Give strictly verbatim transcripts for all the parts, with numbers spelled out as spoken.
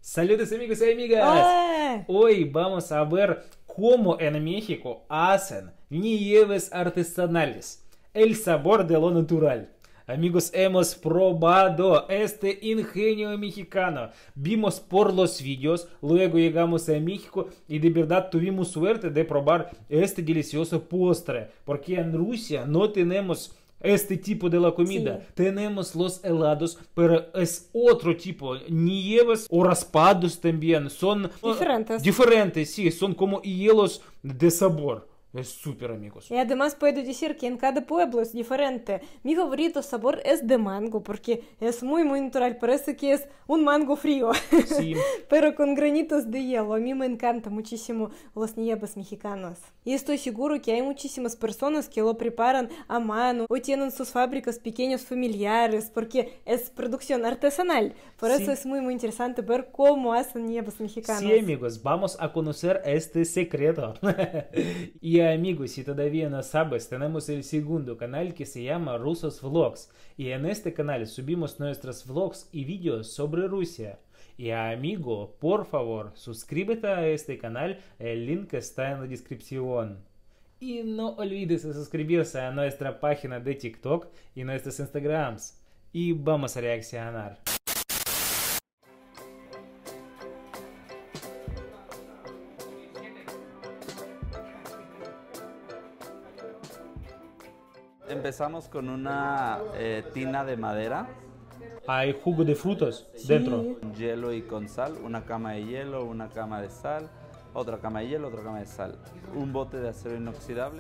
Saludos amigos y amigas. ¡Hola! Hoy vamos a ver cómo en México hacen nieves artesanales. El sabor de lo natural. Amigos, hemos probado este ingenio mexicano. Vimos por los vídeos, luego llegamos a México y de verdad tuvimos suerte de probar este delicioso postre. Porque en Rusia no tenemos este tipo de la comida. Sí. Tenemos los helados, pero es otro tipo. Nieves o raspados también. Son Diferentes. Diferentes, sí. Son como hielos de sabor. Es súper, amigos. Y además puedo decir que en cada pueblo es diferente. Mi favorito sabor es de mango, porque es muy, muy natural. Parece que es un mango frío, Sí. pero con granitos de hielo. A mí me encantan muchísimo los nieves mexicanos. Y estoy seguro que hay muchísimas personas que lo preparan a mano o tienen sus fábricas pequeños familiares, porque es producción artesanal. Por Sí. eso es muy, muy interesante ver cómo hacen nieves mexicanos. Sí, amigos, vamos a conocer este secreto. Y amigos, si todavía no sabes, tenemos el segundo canal que se llama Rusos Vlogs. Y en este canal subimos nuestros vlogs y vídeos sobre Rusia. Y amigo, por favor, suscríbete a este canal, el link está en la descripción. Y no olvides suscribirse a nuestra página de TikTok y nuestros Instagrams. Y vamos a reaccionar. Empezamos con una eh, tina de madera, Hay jugo de frutas Sí. dentro. con hielo y con sal, una cama de hielo, una cama de sal, otra cama de hielo, otra cama de sal, un bote de acero inoxidable.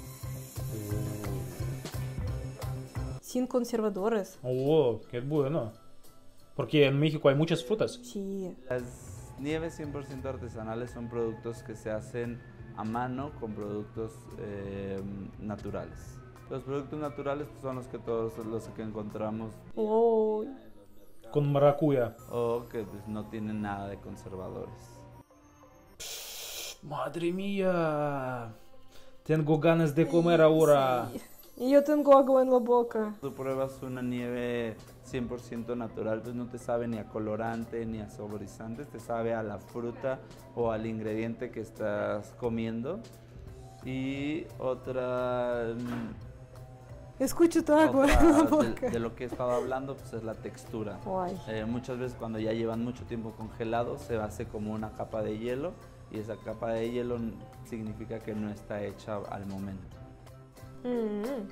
Sin conservadores. Oh, qué bueno. Porque en México hay muchas frutas. Sí. Las nieves cien por ciento artesanales son productos que se hacen a mano con productos eh, naturales. Los productos naturales pues, son los que todos los que encontramos Oh. Con maracuya. o que pues, no tienen nada de conservadores. Madre mía. Tengo ganas de comer ahora. Sí. Y yo tengo agua en la boca. Tú pruebas una nieve cien por ciento natural, pues no te sabe ni a colorante ni a saborizantes, te sabe a la fruta o al ingrediente que estás comiendo. Y otra, Escucho tu agua en la otra boca. de, de lo que he estado hablando pues es la textura. Ay. Eh, muchas veces cuando ya llevan mucho tiempo congelados se hace como una capa de hielo y esa capa de hielo n- significa que no está hecha al momento. Mm.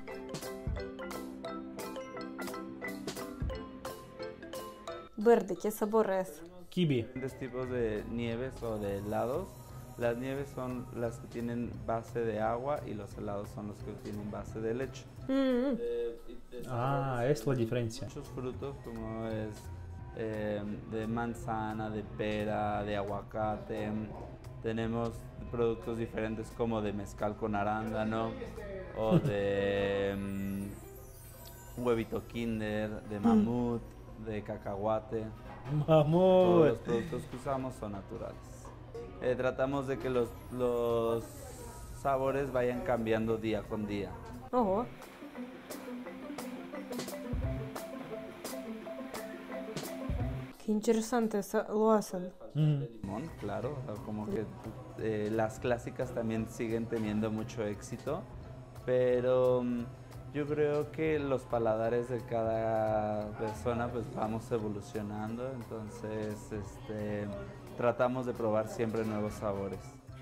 Verde, ¿qué sabor es? Kibi. Diferentes tipos de nieves o de helados. Las nieves son las que tienen base de agua y los helados son los que tienen base de leche. Mm. Ah, es la diferencia. Muchos frutos como es eh, de manzana, de pera, de aguacate. Tenemos productos diferentes como de mezcal con arándano o de mm, huevito kinder, de mamut, de cacahuate. Todos Mamut. los productos que usamos son naturales. Eh, tratamos de que los, los sabores vayan cambiando día con día. Ого. Qué interesante sa- lo hacen. Mm. Limón, claro, o sea, como que eh, las clásicas también siguen teniendo mucho éxito, pero mm, yo creo que los paladares de cada persona pues vamos evolucionando, entonces este, tratamos de probar siempre nuevos sabores.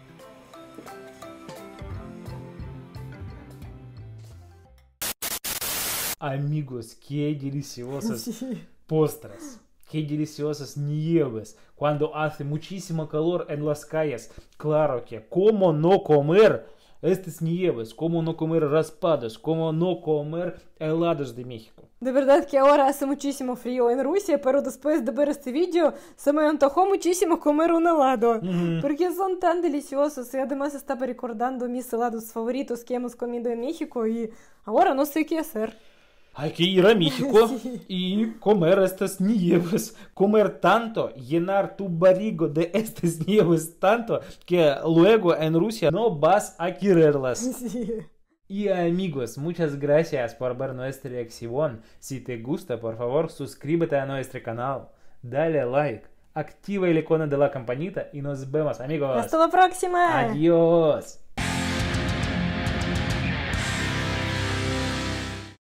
Amigos, qué deliciosos Sí. postres. Qué deliciosas nieves. Cuando hace muchísimo calor en las calles. Claro que, ¿cómo no comer estas nieves? ¿Cómo no comer raspados? ¿Cómo no comer helados de México? De verdad que ahora hace muchísimo frío en Rusia, pero después de ver este vídeo se me antojó muchísimo comer un helado, Ujú. porque son tan deliciosos y además estaba recordando mis helados favoritos que hemos comido en México y ahora no sé qué hacer. Hay que ir a México Sí. y comer estas nieves, comer tanto, llenar tu barrigo de estas nieves tanto que luego en Rusia no vas a quererlas. Sí. Y amigos, muchas gracias por ver nuestra reacción. Si te gusta, por favor, suscríbete a nuestro canal, dale like, activa el icono de la campanita y nos vemos, amigos. Hasta la próxima. Adiós.